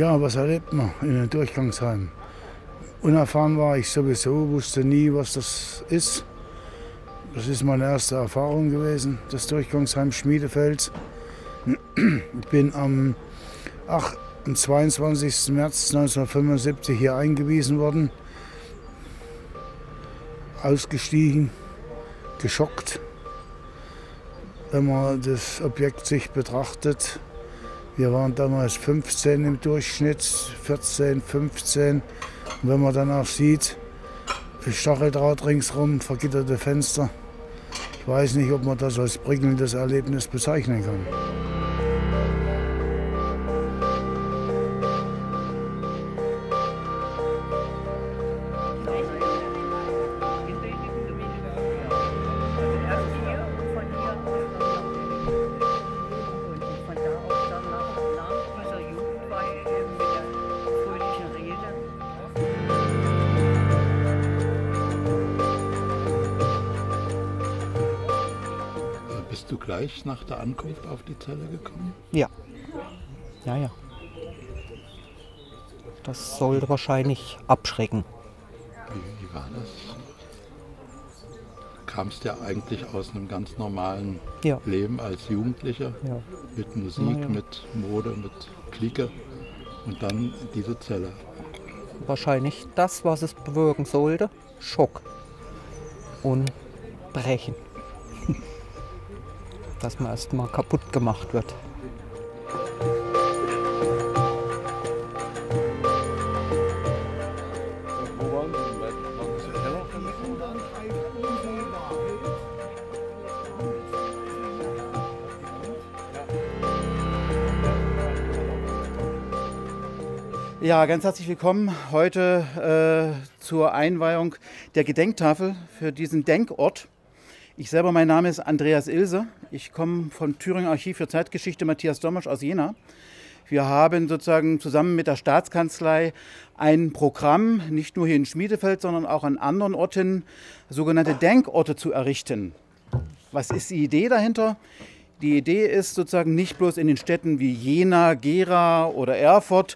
Ja, was erlebt man in einem Durchgangsheim? Unerfahren war ich sowieso, wusste nie, was das ist. Das ist meine erste Erfahrung gewesen, das Durchgangsheim Schmiedefeld. Ich bin am 22. März 1975 hier eingewiesen worden, ausgestiegen, geschockt, wenn man das Objekt sich betrachtet. Wir waren damals 15 im Durchschnitt, 14, 15. Und wenn man dann auch sieht, Stacheldraht ringsherum, vergitterte Fenster, ich weiß nicht, ob man das als prickelndes Erlebnis bezeichnen kann. Bist du gleich nach der Ankunft auf die Zelle gekommen? Ja. Ja. Das sollte wahrscheinlich abschrecken. Wie war das? Du kamst ja eigentlich aus einem ganz normalen Leben als Jugendlicher. Ja. Mit Musik, mit Mode, mit Clique und dann diese Zelle. Wahrscheinlich das, was es bewirken sollte. Schock und Brechen. Dass man erst mal kaputt gemacht wird. Ja, ganz herzlich willkommen heute zur Einweihung der Gedenktafel für diesen Denkort. Ich selber, mein Name ist Andreas Ilse. Ich komme vom Thüringer Archiv für Zeitgeschichte Matthias Dommersch aus Jena. Wir haben sozusagen zusammen mit der Staatskanzlei ein Programm, nicht nur hier in Schmiedefeld, sondern auch an anderen Orten, sogenannte Denkorte zu errichten. Was ist die Idee dahinter? Die Idee ist sozusagen nicht bloß in den Städten wie Jena, Gera oder Erfurt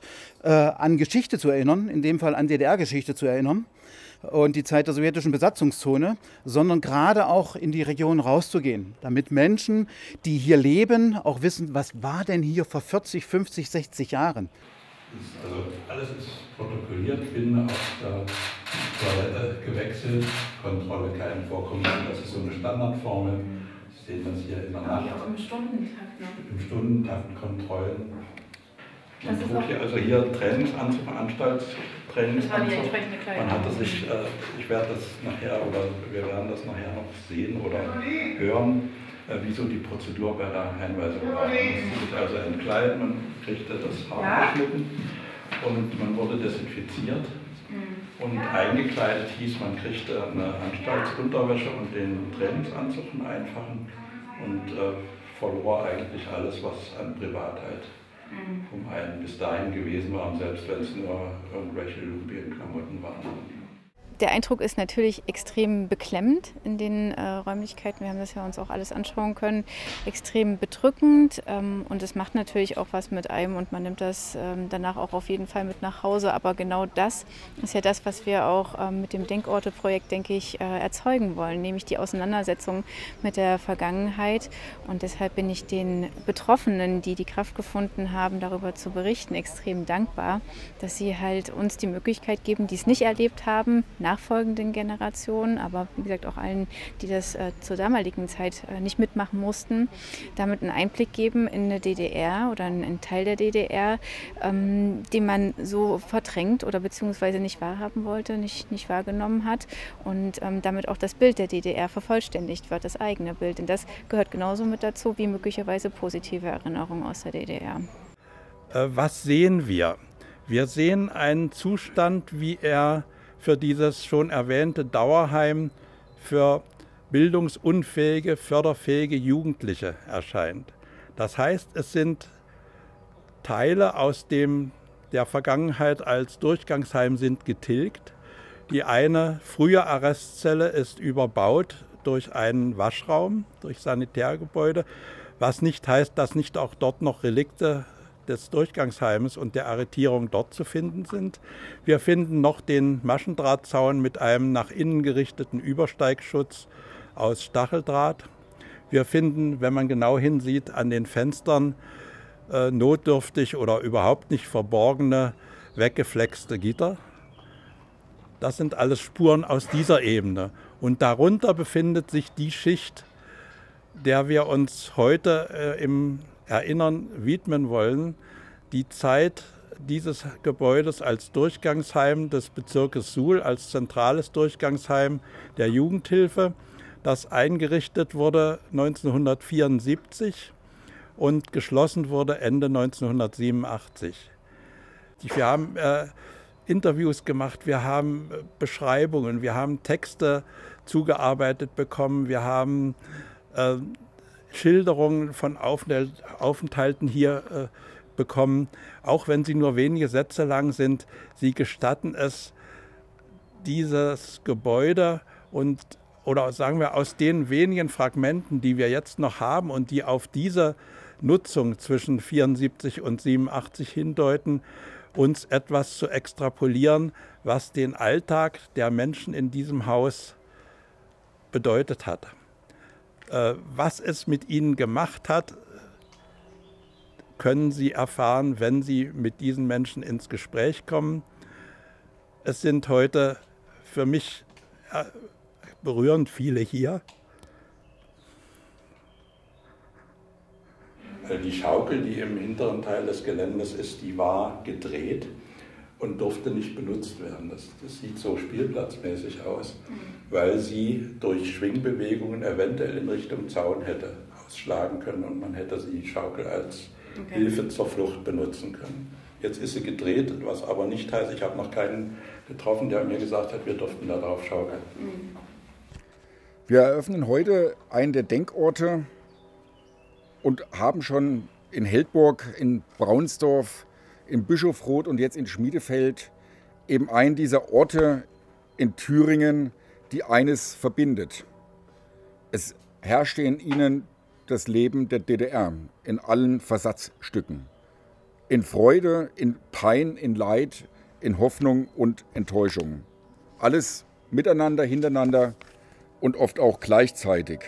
an Geschichte zu erinnern, in dem Fall an DDR-Geschichte zu erinnern, und die Zeit der sowjetischen Besatzungszone, sondern gerade auch in die Region rauszugehen, damit Menschen, die hier leben, auch wissen, was war denn hier vor 40, 50, 60 Jahren. Also alles ist protokolliert, bin auf der Toilette gewechselt, Kontrolle kein Vorkommnis, das ist so eine Standardformel. Sie sehen das hier in der Nacht. Auch im Stundentakt, ne? Im Stundentakt Kontrollen. Man trug hier also hier Trainingsanzug, Anstaltstrainingsanzug. Man hatte sich, ich werde das nachher oder wir werden das nachher noch sehen oder hören, wie so die Prozedur bei der Einweisung war. Man musste sich also entkleiden, man kriegte das Haar geschnitten und man wurde desinfiziert. Und eingekleidet hieß, man kriegte eine Anstaltsunterwäsche und den Trainingsanzug, einen einfachen, und verlor eigentlich alles, was an Privatheit vom einen bis dahin gewesen war, und selbst wenn es nur irgendwelche Lumpienklamotten waren. Der Eindruck ist natürlich extrem beklemmend in den Räumlichkeiten. Wir haben das ja uns auch alles anschauen können. Extrem bedrückend und es macht natürlich auch was mit einem und man nimmt das danach auch auf jeden Fall mit nach Hause. Aber genau das ist ja das, was wir auch mit dem Denkorte-Projekt, denke ich, erzeugen wollen, nämlich die Auseinandersetzung mit der Vergangenheit. Und deshalb bin ich den Betroffenen, die die Kraft gefunden haben, darüber zu berichten, extrem dankbar, dass sie halt uns die Möglichkeit geben, die es nicht erlebt haben, nachfolgenden Generationen, aber wie gesagt auch allen, die das zur damaligen Zeit nicht mitmachen mussten, damit einen Einblick geben in eine DDR oder einen Teil der DDR, den man so verdrängt oder beziehungsweise nicht wahrhaben wollte, nicht wahrgenommen hat und damit auch das Bild der DDR vervollständigt wird, das eigene Bild. Denn das gehört genauso mit dazu wie möglicherweise positive Erinnerungen aus der DDR. Was sehen wir? Wir sehen einen Zustand, wie er für dieses schon erwähnte Dauerheim für bildungsunfähige, förderfähige Jugendliche erscheint. Das heißt, es sind Teile aus der Vergangenheit als Durchgangsheim sind getilgt. Die eine frühe Arrestzelle ist überbaut durch einen Waschraum, durch Sanitärgebäude, was nicht heißt, dass nicht auch dort noch Relikte des Durchgangsheimes und der Arretierung dort zu finden sind. Wir finden noch den Maschendrahtzaun mit einem nach innen gerichteten Übersteigschutz aus Stacheldraht. Wir finden, wenn man genau hinsieht, an den Fenstern notdürftig oder überhaupt nicht verborgene, weggeflexte Gitter. Das sind alles Spuren aus dieser Ebene. Und darunter befindet sich die Schicht, der wir uns heute im Erinnern widmen wollen. Die Zeit dieses Gebäudes als Durchgangsheim des Bezirkes Suhl, als zentrales Durchgangsheim der Jugendhilfe, das eingerichtet wurde 1974 und geschlossen wurde Ende 1987. Wir haben Interviews gemacht, wir haben Beschreibungen, wir haben Texte zugearbeitet bekommen, wir haben Schilderungen von Aufenthalten hier bekommen, auch wenn sie nur wenige Sätze lang sind. Sie gestatten es, dieses Gebäude oder sagen wir aus den wenigen Fragmenten, die wir jetzt noch haben und die auf diese Nutzung zwischen 74 und 87 hindeuten, uns etwas zu extrapolieren, was den Alltag der Menschen in diesem Haus bedeutet hat. Was es mit ihnen gemacht hat, können Sie erfahren, wenn Sie mit diesen Menschen ins Gespräch kommen. Es sind heute für mich berührend viele hier. Die Schaukel, die im hinteren Teil des Geländes ist, die war gedreht und durfte nicht benutzt werden. Das sieht so spielplatzmäßig aus, weil sie durch Schwingbewegungen eventuell in Richtung Zaun hätte ausschlagen können und man hätte die Schaukel als Hilfe zur Flucht benutzen können. Jetzt ist sie gedreht, was aber nicht heißt, ich habe noch keinen getroffen, der mir gesagt hat, wir durften da drauf schaukeln. Wir eröffnen heute einen der Denkorte und haben schon in Heldburg, in Braunsdorf, in Bischofroth und jetzt in Schmiedefeld eben einen dieser Orte in Thüringen, die eines verbindet. Es herrschte in ihnen das Leben der DDR in allen Versatzstücken. In Freude, in Pein, in Leid, in Hoffnung und Enttäuschung. Alles miteinander, hintereinander und oft auch gleichzeitig.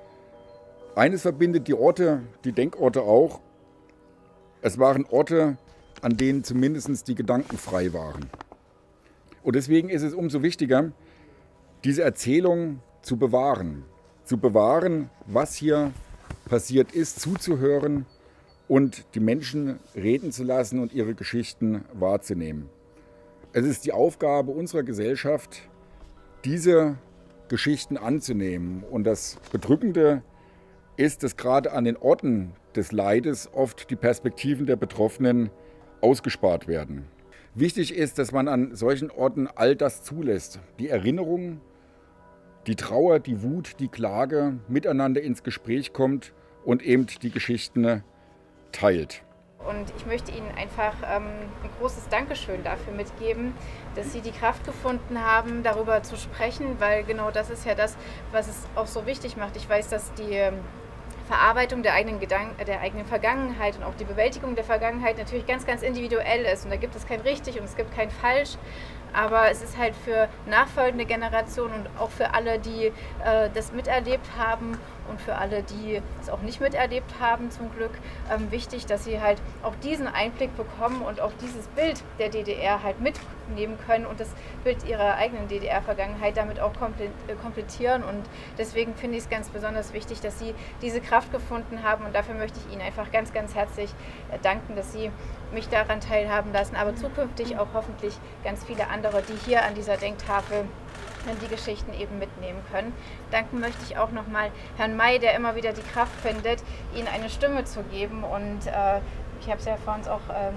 Eines verbindet die Orte, die Denkorte auch. Es waren Orte, an denen zumindest die Gedanken frei waren. Und deswegen ist es umso wichtiger, diese Erzählung zu bewahren. Zu bewahren, was hier passiert ist, zuzuhören und die Menschen reden zu lassen und ihre Geschichten wahrzunehmen. Es ist die Aufgabe unserer Gesellschaft, diese Geschichten anzunehmen. Und das Bedrückende ist, dass gerade an den Orten des Leides oft die Perspektiven der Betroffenen ausgespart werden. Wichtig ist, dass man an solchen Orten all das zulässt. Die Erinnerung, die Trauer, die Wut, die Klage miteinander ins Gespräch kommt und eben die Geschichten teilt. Und ich möchte Ihnen einfach ein großes Dankeschön dafür mitgeben, dass Sie die Kraft gefunden haben, darüber zu sprechen, weil genau das ist ja das, was es auch so wichtig macht. Ich weiß, dass die Verarbeitung der eigenen Vergangenheit und auch die Bewältigung der Vergangenheit natürlich ganz, ganz individuell ist. Und da gibt es kein richtig und es gibt kein falsch. Aber es ist halt für nachfolgende Generationen und auch für alle, die das miterlebt haben und für alle, die es auch nicht miterlebt haben, zum Glück, wichtig, dass sie halt auch diesen Einblick bekommen und auch dieses Bild der DDR halt mitnehmen können und das Bild ihrer eigenen DDR-Vergangenheit damit auch komplettieren. Und deswegen finde ich es ganz besonders wichtig, dass Sie diese Kraft gefunden haben und dafür möchte ich Ihnen einfach ganz, ganz herzlich danken, dass Sie mich daran teilhaben lassen, aber zukünftig auch hoffentlich ganz viele andere, die hier an dieser Denktafel die Geschichten eben mitnehmen können. Danken möchte ich auch nochmal Herrn May, der immer wieder die Kraft findet, Ihnen eine Stimme zu geben. Und ich habe es ja vorhin auch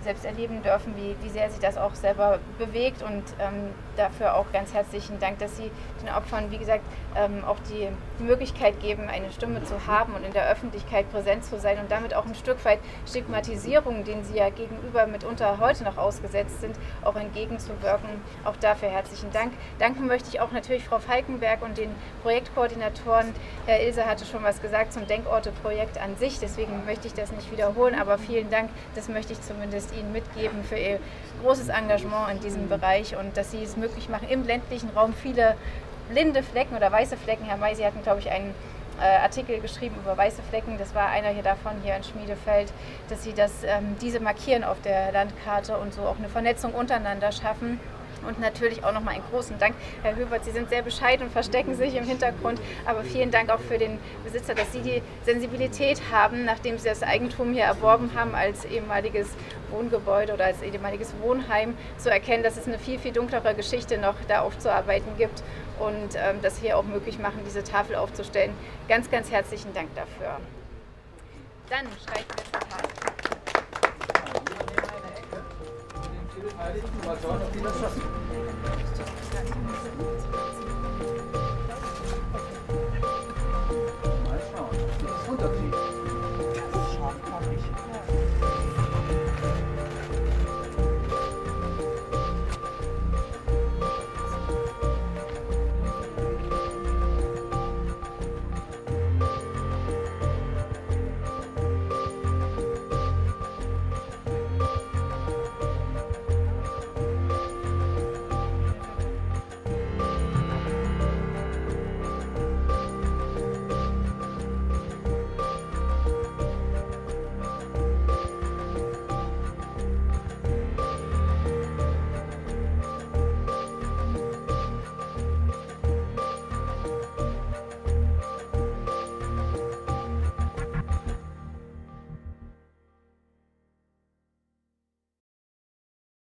selbst erleben dürfen, wie sehr sie das auch selber bewegt und dafür auch ganz herzlichen Dank, dass Sie den Opfern, wie gesagt, auch die Möglichkeit geben, eine Stimme zu haben und in der Öffentlichkeit präsent zu sein und damit auch ein Stück weit Stigmatisierung, denen sie ja gegenüber mitunter heute noch ausgesetzt sind, auch entgegenzuwirken. Auch dafür herzlichen Dank. Danken möchte ich auch natürlich Frau Falkenberg und den Projektkoordinatoren. Herr Ilse hatte schon was gesagt zum Denkorte-Projekt an sich, deswegen möchte ich das nicht wiederholen, aber vielen Dank, das möchte ich zumindest Ihnen mitgeben für Ihr großes Engagement in diesem Bereich und dass Sie es möglich machen, im ländlichen Raum viele blinde Flecken oder weiße Flecken. Herr May, Sie hatten, glaube ich, einen Artikel geschrieben über weiße Flecken, das war einer hier davon, hier in Schmiedefeld, dass Sie diese markieren auf der Landkarte und so auch eine Vernetzung untereinander schaffen. Und natürlich auch nochmal einen großen Dank, Herr Höbert, Sie sind sehr bescheiden und verstecken sich im Hintergrund, aber vielen Dank auch für den Besitzer, dass Sie die Sensibilität haben, nachdem Sie das Eigentum hier erworben haben als ehemaliges Wohngebäude oder als ehemaliges Wohnheim, zu erkennen, dass es eine viel, viel dunklere Geschichte noch da aufzuarbeiten gibt und das hier auch möglich machen, diese Tafel aufzustellen. Ganz, ganz herzlichen Dank dafür. Dann streichen wir zur Tafel. Mal schauen, ob die das schaffen.